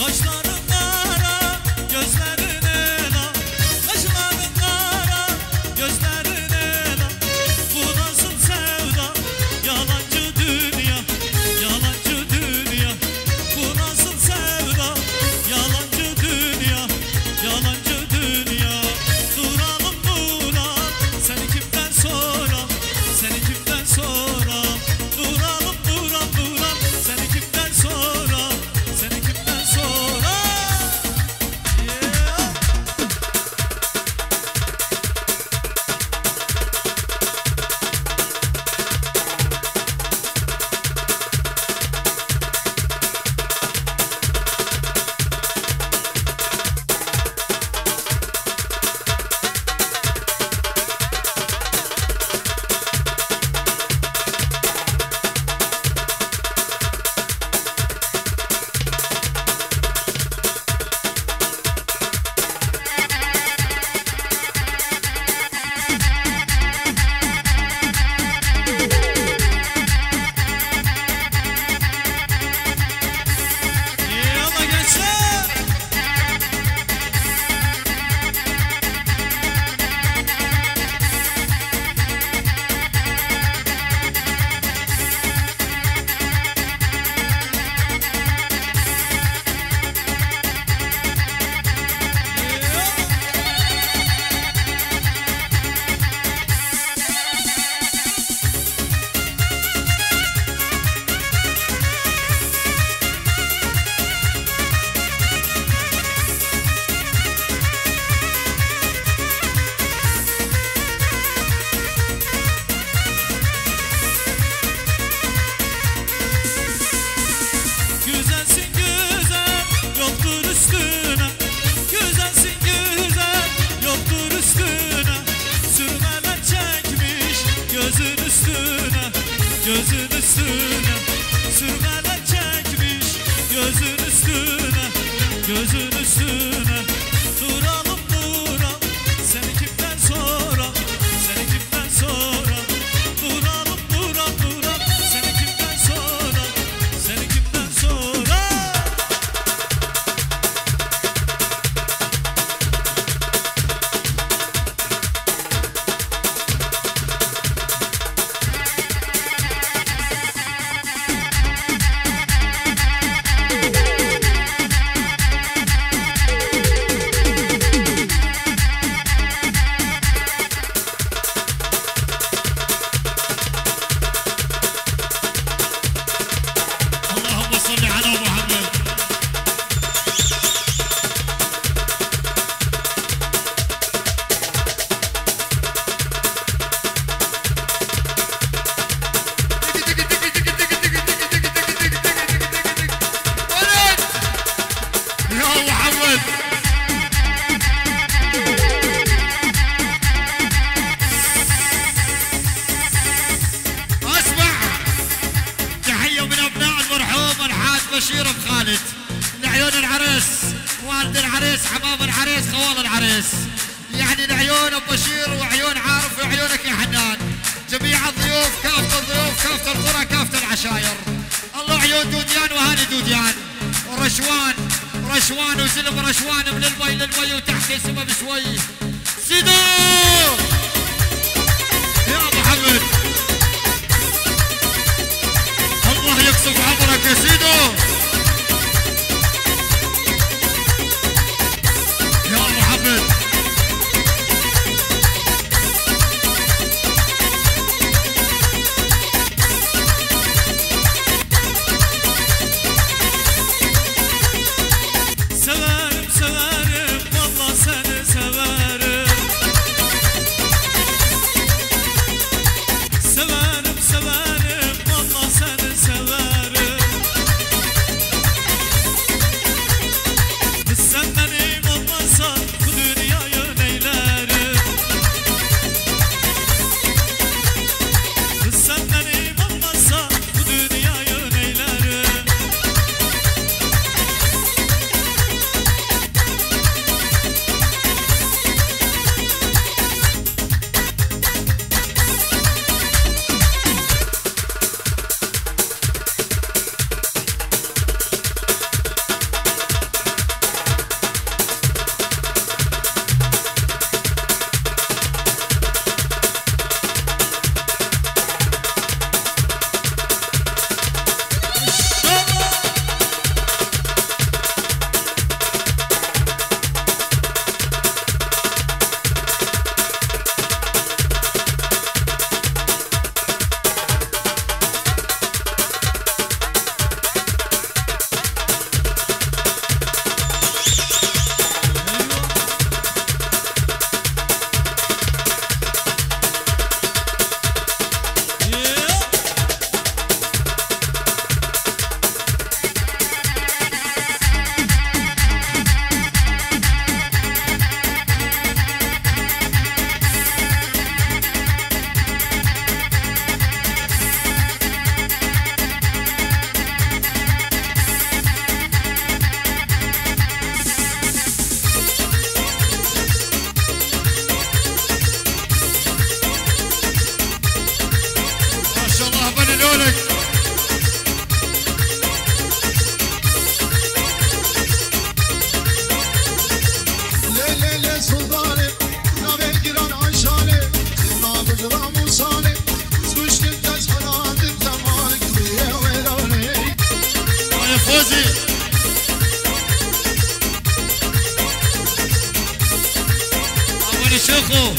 Gözün üstüne sürmeler çekmiş, gözün üstüne, gözün üstüne. Duralım duralım, seni kimden sonra, seni kimden sonra. Duralım duralım duralım, seni kimden sonra, seni kimden sonra. بشير بخالد لعيون العريس، والد العريس، حباب العريس، خوال العريس، يعني لعيون ابو بشير وعيون عارف وعيونك يا حنان، جميع الضيوف، كافة الضيوف، كافة القرى، كافة العشاير. الله عيون دوديان وهاني دوديان ورشوان، رشوان وزلم رشوان من البي للبي وتحت السما بشوي. سيدو يا ابو حمد، الله يقصف عمرك يا سيدو. يا ابو حمد severim severim vallahi seni severim. Severim severim vallahi seni severim. شيخو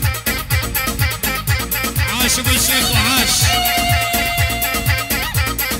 عاش ابو الشيخ وعاش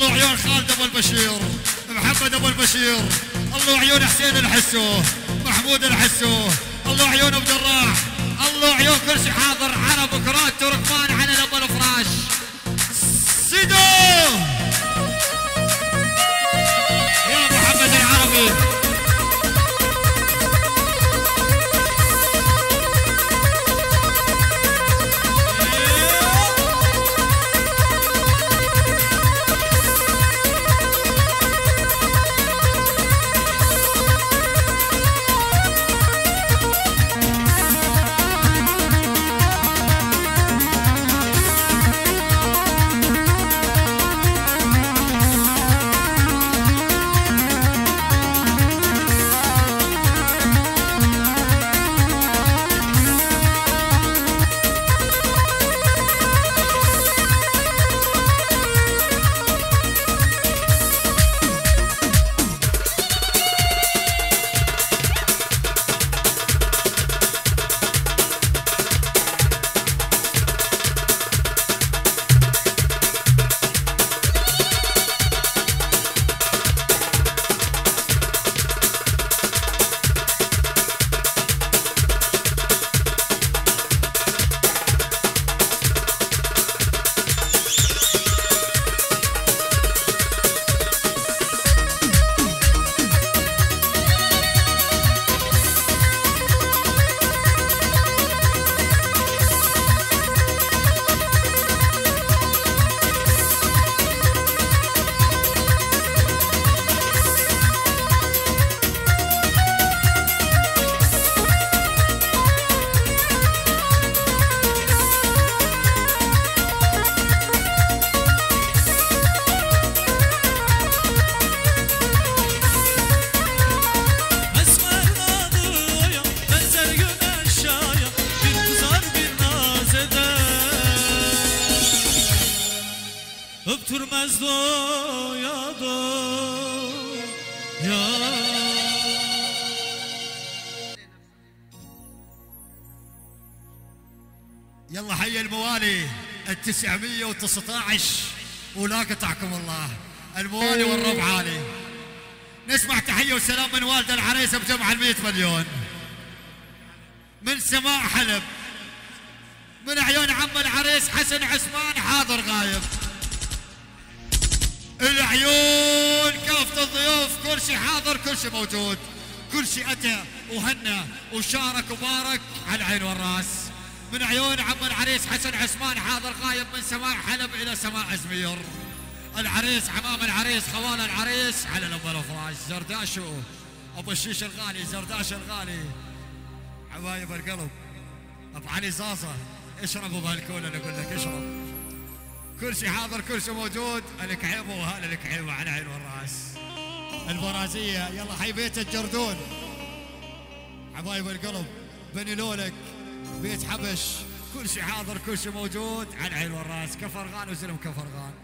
الله عيون خالد ابو البشير، محمد ابو البشير، الله عيون حسين الحسو، محمود الحسو، الله عيون ابو جراح، الله عيون كل شيء حاضر، عرب كرات تركمان على ابو الفراش. سيدو يا محمد العربي. Öptürmez doya doya. يلا حي الموالي 919 ولا قطعكم الله، الموالي والربع عالي. نسمع تحية وسلام من والد العريس بجمع 100 مليون، من سماء حلب، من عيون عم العريس حسن عثمان حاضر غايب. العيون كافة الضيوف كل شيء حاضر، كل شيء موجود، كل شيء أتى وهنى وشارك وبارك على العين والراس. من عيون عم العريس حسن عثمان حاضر غايب، من سماء حلب إلى سماء عزمير. العريس عمام العريس خوال العريس على الأبو الفراش، زرداشو أبو الشيش الغالي، زرداش الغالي، حبايب القلب أبو علي زازة. اشربوا بهالكولة اللي أقول لك اشرب، كل شيء حاضر كل شيء موجود. الكعيبة وهلا الكعيبة على العين والراس. البرازية يلا حي بيت الجردون، حبايب القلب، بني لولك، بيت حبش، كل شيء حاضر كل شيء موجود على العين والراس. كفرغان وزلم كفرغان.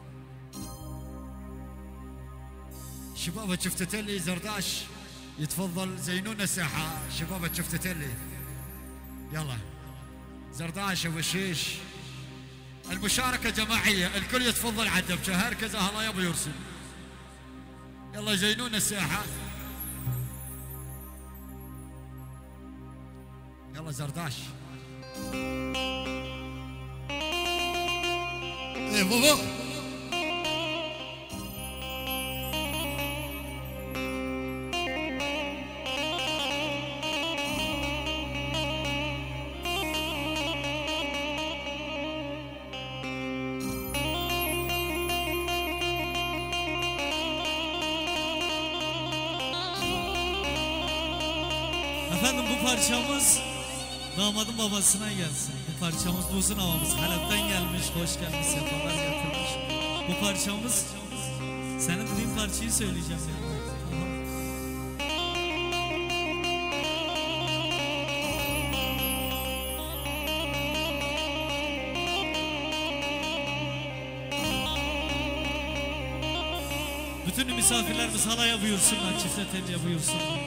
شباب شفتتلي زرداش يتفضل زينونا الساحة. شباب شفتتلي يلا زرداش ابو الشيش. المشاركة جماعية، الكل يتفضل على الدبشة. هركزة هلا يا ابو يرسل، يلا زينونا الساحة. يلا زرداش. ايه بابا Efendim bu parçamız damadın babasına gelsin. Bu parçamız bu uzun havamız. Halep'ten gelmiş, hoş gelmiş, sefalar getirmiş. Bu parçamız, senin dediğin parçayı söyleyeceğim yani. Tamam. Bütün misafirlerimiz halaya buyursunlar, çifte telliye buyursunlar.